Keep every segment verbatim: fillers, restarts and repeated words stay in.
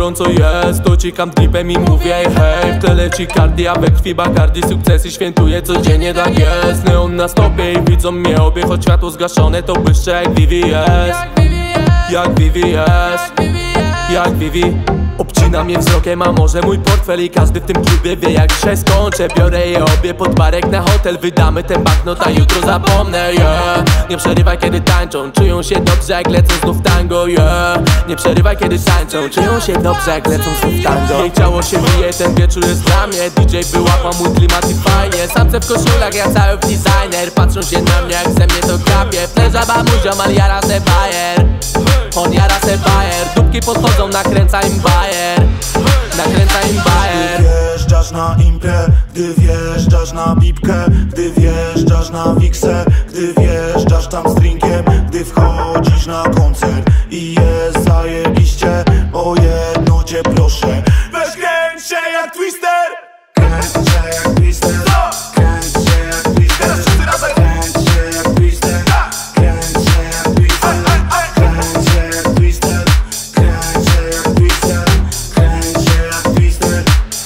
gorąco jest, to cikam dripem i mówię hej. W tle leci Cardi, a we krwi Bacardi, sukcesy świętuję codziennie, tak jest. Neon na stopie i widzą mnie obie, choć światło zgaszone to błyszczę jak V V S. Jak V V S, jak V V. Obcina mnie wzrokiem, a może mój portfel i każdy w tym klubie wie jak dzisiaj skończę. Biorę je obie pod barek na hotel, wydamy ten banknot, a jutro zapomnę, yeah. Nie przerywaj kiedy tańczą, czują się dobrze jak lecą znów tango, yeah. Nie przerywaj kiedy tańczą, czują się dobrze jak lecą znów tango. Jej ciało się bije, ten wieczór jest dla mnie. D J wyłapał mój klimat i fajnie. Samce w koszulach, ja cały designer. Patrzą się na mnie jak ze mnie to kapie. Fleża bamuziom, ale jara se bajer. On jara se bajer. Dupki podchodzą, nakręca im bajer. Nakręca im bajer. Gdy wjeżdżasz na imprę, gdy wjeżdżasz na bibkę, gdy wjeżdżasz na wiksę, gdy wjeżdżasz tam z drinkiem, gdy wchodzisz na koncert i jest zajebiście, o jedno cię proszę. Weź kręć się jak Twister. Kręć się jak Twister. Kręć się jak Twister. Teraz wszyscy razem. Kręć się jak Twister. Kręć się jak Twister. Kręć się jak Twister. Kręć się jak Twister. Kręć się jak Twister.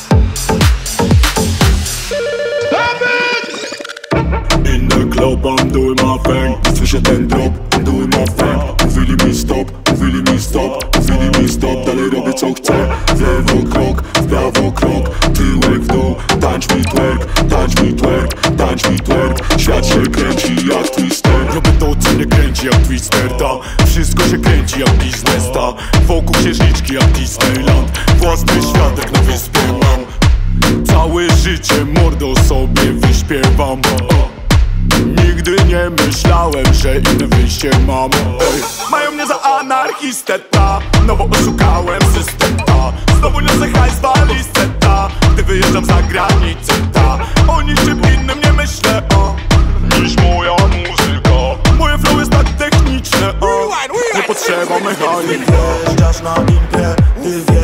In the club I'm doing my thing. Słyszę ten drop, I'm doing my thing. Mówili mi stop, mówili mi stop, mówili mi stop. Dalej robię co chcę. W lewo krok, w prawo krok, tyłek w dół. Tańcz mi twerk, tańcz mi twerk, tańcz mi twerk. Świat się kręci jak Twister. Robię to co mnie kręci jak Twister, ta. Wszystko się kręci jak biznes, ta. Wokół księżniczki jak Disneyland. Własny świat jak na wyspie mam. Całe życie mordo sobie wyśpiewam. Nigdy nie myślałem, że inne wyjście mam. Ej. Mają mnie za anarchistę, ta. No bo oszukałem system, ta. Znowu niosę hajs z walizce, ta. Gdy wyjeżdżam za granicę, ta. O niczym innym nie myślę, o. Niż moja muzyka. Moje flow jest tak techniczne, o. Nie potrzeba mechaniki. Gdy wjeżdżasz na imprę, gdy